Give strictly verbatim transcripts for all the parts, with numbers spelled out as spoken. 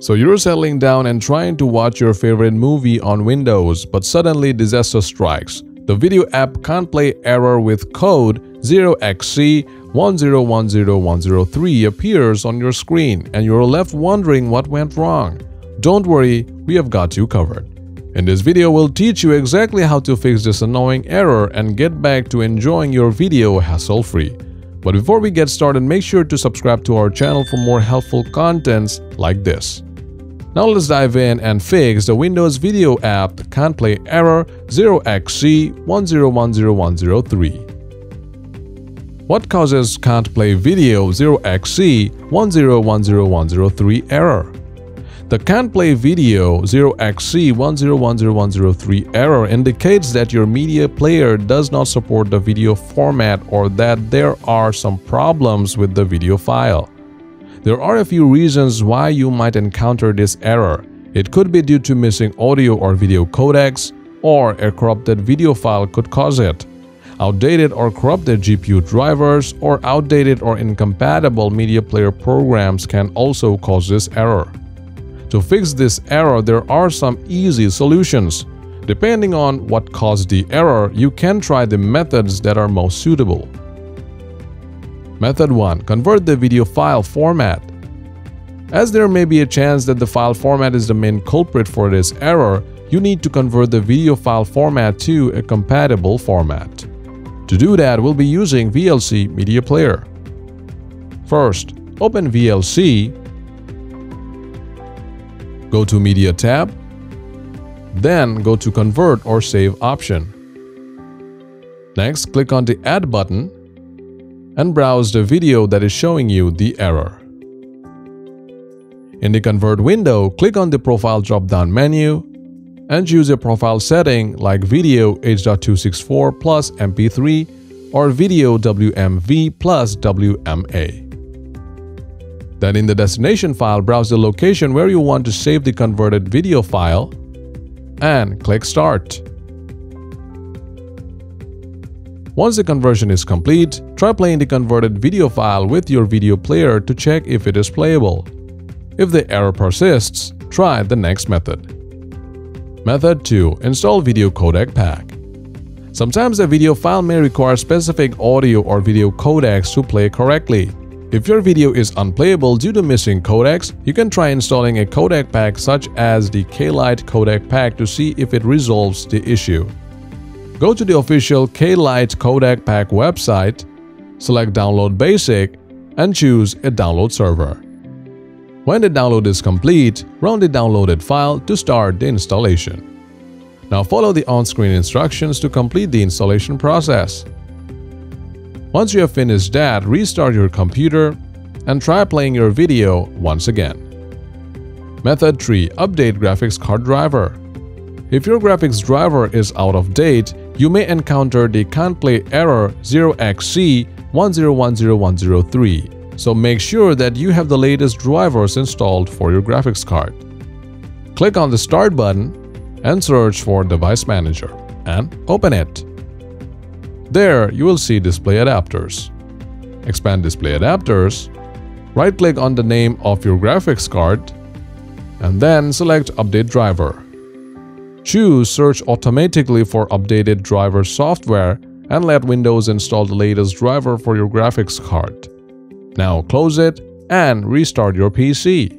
So you're settling down and trying to watch your favorite movie on Windows, but suddenly disaster strikes. The video app can't play error with code zero x c one zero one zero one zero three appears on your screen and you're left wondering what went wrong. Don't worry, we have got you covered. In this video, we'll teach you exactly how to fix this annoying error and get back to enjoying your video hassle-free. But before we get started, make sure to subscribe to our channel for more helpful contents like this. Now let's dive in and fix the Windows video app that can't play error zero x c one zero one zero one zero three. What causes can't play video zero x c one zero one zero one zero three error? The can't play video zero x c one zero one zero one zero three error indicates that your media player does not support the video format or that there are some problems with the video file. There are a few reasons why you might encounter this error. It could be due to missing audio or video codecs, or a corrupted video file could cause it. Outdated or corrupted G P U drivers or outdated or incompatible media player programs can also cause this error. To fix this error, there are some easy solutions. Depending on what caused the error, you can try the methods that are most suitable. Method one. Convert the video file format. As there may be a chance that the file format is the main culprit for this error, you need to convert the video file format to a compatible format. To do that, we'll be using V L C Media Player. First, open V L C. Go to Media tab, then go to Convert or Save option. Next, click on the Add button and browse the video that is showing you the error. In the Convert window, click on the Profile drop-down menu and choose a profile setting like Video H dot two sixty-four plus M P three or Video W M V plus W M A. Then in the destination file, browse the location where you want to save the converted video file and click Start. Once the conversion is complete, try playing the converted video file with your video player to check if it is playable. If the error persists, try the next method. Method two. Install Video Codec Pack. Sometimes the video file may require specific audio or video codecs to play correctly. If your video is unplayable due to missing codecs, you can try installing a codec pack such as the K-Lite Codec Pack to see if it resolves the issue. Go to the official K-Lite Codec Pack website, select Download Basic, and choose a download server. When the download is complete, run the downloaded file to start the installation. Now follow the on-screen instructions to complete the installation process. Once you have finished that, restart your computer and try playing your video once again. Method three. Update graphics card driver. If your graphics driver is out of date, you may encounter the can't play error zero x c one zero one zero one zero three. So make sure that you have the latest drivers installed for your graphics card. Click on the Start button and search for Device Manager and open it. There, you will see Display Adapters. Expand Display Adapters, right-click on the name of your graphics card, and then select Update Driver. Choose Search automatically for updated driver software and let Windows install the latest driver for your graphics card. Now close it and restart your P C.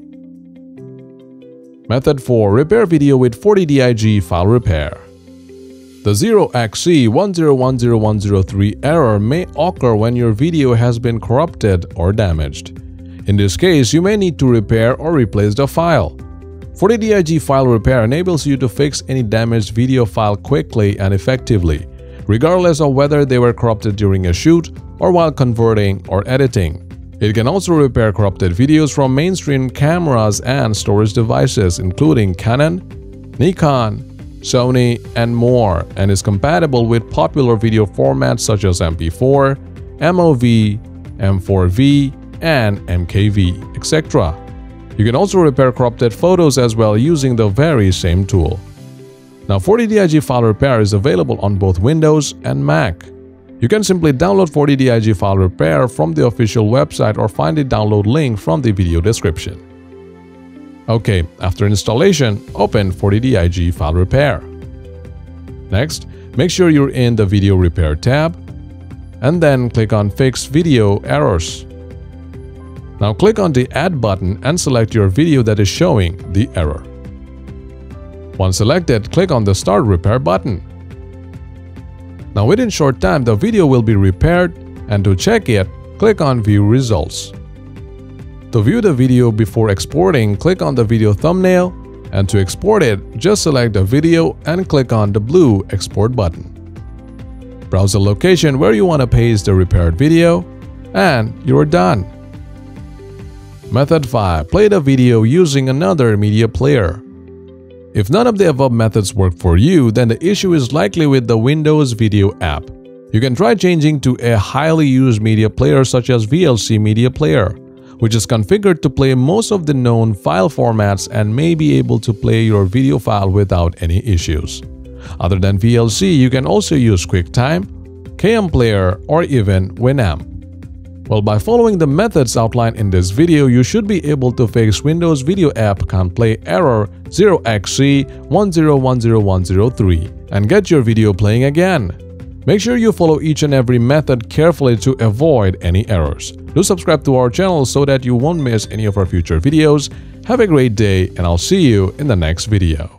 Method four. Repair video with forty dig file repair. The zero x c one zero one zero one zero three error may occur when your video has been corrupted or damaged. In this case, you may need to repair or replace the file. forty dig file repair enables you to fix any damaged video file quickly and effectively, regardless of whether they were corrupted during a shoot or while converting or editing. It can also repair corrupted videos from mainstream cameras and storage devices including Canon, Nikon, Sony, and more, and is compatible with popular video formats such as M P four, M O V, M four V, and M K V, et cetera. You can also repair corrupted photos as well using the very same tool. Now, forty dig file repair is available on both Windows and Mac. You can simply download forty dig file repair from the official website or find the download link from the video description. Okay, after installation, open forty dig File Repair. Next, make sure you're in the Video Repair tab, and then click on Fix Video Errors. Now click on the Add button and select your video that is showing the error. Once selected, click on the Start Repair button. Now within short time, the video will be repaired, and to check it, click on View Results. To view the video before exporting, click on the video thumbnail, and to export it, just select the video and click on the blue Export button. Browse the location where you want to paste the repaired video, and you're done. Method five. Play the video using another media player. If none of the above methods work for you, then the issue is likely with the Windows Video app. You can try changing to a highly used media player such as V L C Media Player, which is configured to play most of the known file formats and may be able to play your video file without any issues. Other than V L C, you can also use QuickTime, K M Player, or even Winamp. Well, by following the methods outlined in this video, you should be able to fix Windows Video app can't play error zero x c one zero one zero one zero three and get your video playing again. Make sure you follow each and every method carefully to avoid any errors. Do subscribe to our channel so that you won't miss any of our future videos. Have a great day, and I'll see you in the next video.